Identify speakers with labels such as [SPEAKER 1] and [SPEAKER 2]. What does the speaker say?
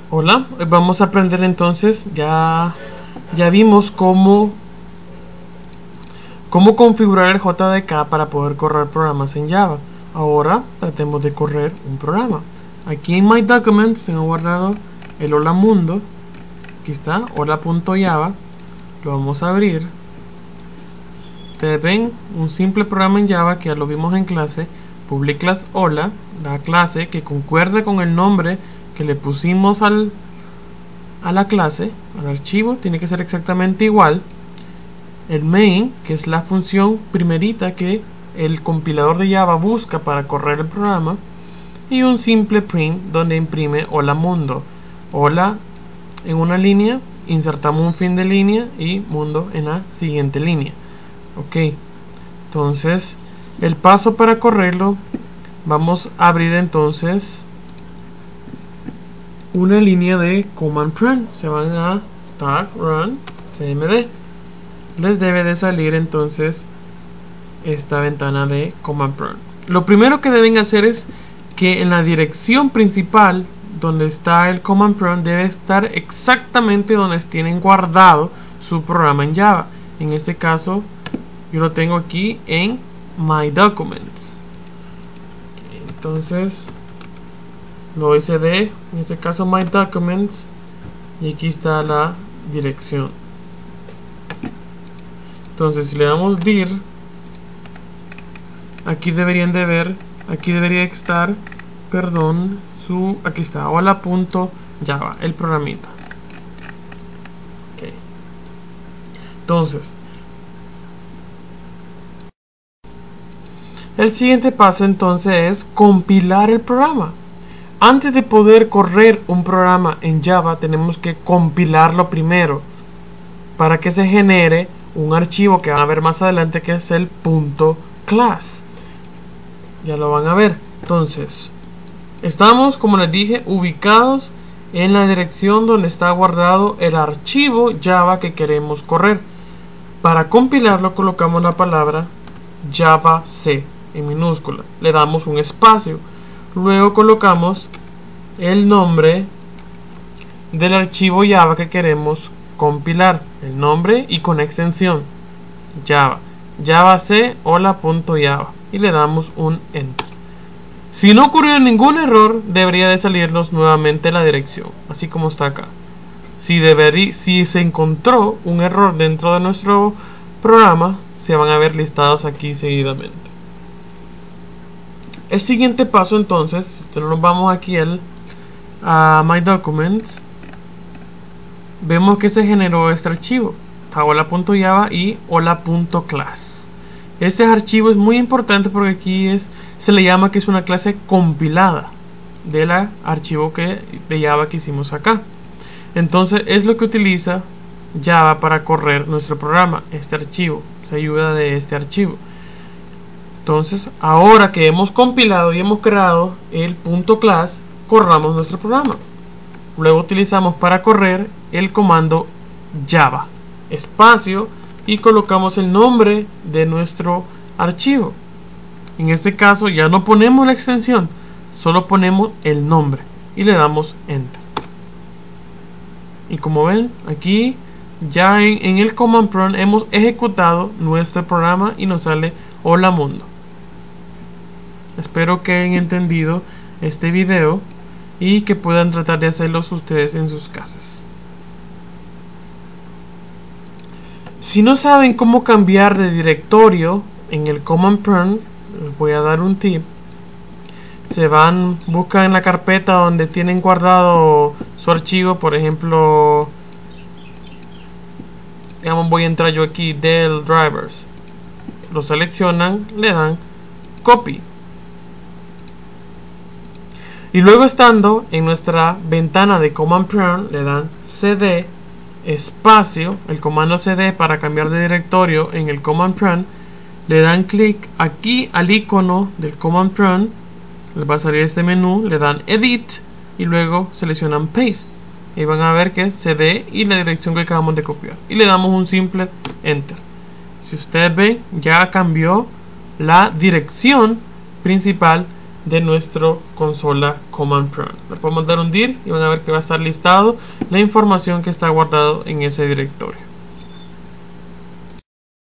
[SPEAKER 1] Hola, hoy vamos a aprender entonces, ya vimos cómo configurar el JDK para poder correr programas en Java. Ahora tratemos de correr un programa. Aquí en My Documents tengo guardado el Hola Mundo. Aquí está, hola.java. Lo vamos a abrir. Ustedes ven un simple programa en Java que ya lo vimos en clase. Public class hola, la clase que concuerda con el nombre que le pusimos a la clase, al archivo, tiene que ser exactamente igual. El main, que es la función primerita que el compilador de Java busca para correr el programa, y un simple print donde imprime hola mundo. Hola en una línea, insertamos un fin de línea y mundo en la siguiente línea. Ok, entonces el paso para correrlo, vamos a abrir entonces una línea de command prompt. Se van a start run cmd. Les debe de salir entonces esta ventana de command prompt. Lo primero que deben hacer es que en la dirección principal donde está el command prompt debe estar exactamente donde tienen guardado su programa en Java. En este caso yo lo tengo aquí en My Documents. Okay, entonces lo cd, en este caso My Documents, y aquí está la dirección. Entonces si le damos dir, aquí deberían de ver, aquí debería estar, perdón, aquí está, hola.java, el programita. Okay. Entonces el siguiente paso entonces es compilar el programa. Antes de poder correr un programa en Java tenemos que compilarlo primero para que se genere un archivo que van a ver más adelante, que es el .class. Ya lo van a ver. Entonces estamos, como les dije, ubicados en la dirección donde está guardado el archivo Java que queremos correr. Para compilarlo colocamos la palabra javac en minúscula, le damos un espacio, luego colocamos el nombre del archivo Java que queremos compilar, el nombre y con extensión Java, javac hola.java, y le damos un enter. Si no ocurrió ningún error, debería de salirnos nuevamente la dirección, así como está acá. Si se encontró un error dentro de nuestro programa, se van a ver listados aquí seguidamente. El siguiente paso entonces, nos vamos aquí a My Documents. Vemos que se generó este archivo, hola.java y hola.class. Este archivo es muy importante porque aquí se le llama que es una clase compilada del archivo de Java que hicimos acá. Entonces es lo que utiliza Java para correr nuestro programa. Este archivo se ayuda de este archivo. Entonces ahora que hemos compilado y hemos creado el .class, corramos nuestro programa. Luego utilizamos para correr el comando java espacio y colocamos el nombre de nuestro archivo. En este caso ya no ponemos la extensión, solo ponemos el nombre y le damos enter. Y como ven, aquí ya en el command prompt hemos ejecutado nuestro programa y nos sale hola mundo. Espero que hayan entendido este video y que puedan tratar de hacerlos ustedes en sus casas. Si no saben cómo cambiar de directorio en el command prompt, les voy a dar un tip. Buscan en la carpeta donde tienen guardado su archivo, por ejemplo, digamos, voy a entrar yo aquí, del drivers. Lo seleccionan, le dan copy. Y luego, estando en nuestra ventana de command prompt, le dan cd espacio, el comando cd para cambiar de directorio en el command prompt. Le dan clic aquí al icono del command prompt, les va a salir este menú, le dan edit y luego seleccionan paste. Y van a ver que es cd y la dirección que acabamos de copiar. Y le damos un simple enter. Si ustedes ven, ya cambió la dirección principal de nuestro consola Command Prompt. Le podemos dar un dir y van a ver que va a estar listado la información que está guardado en ese directorio.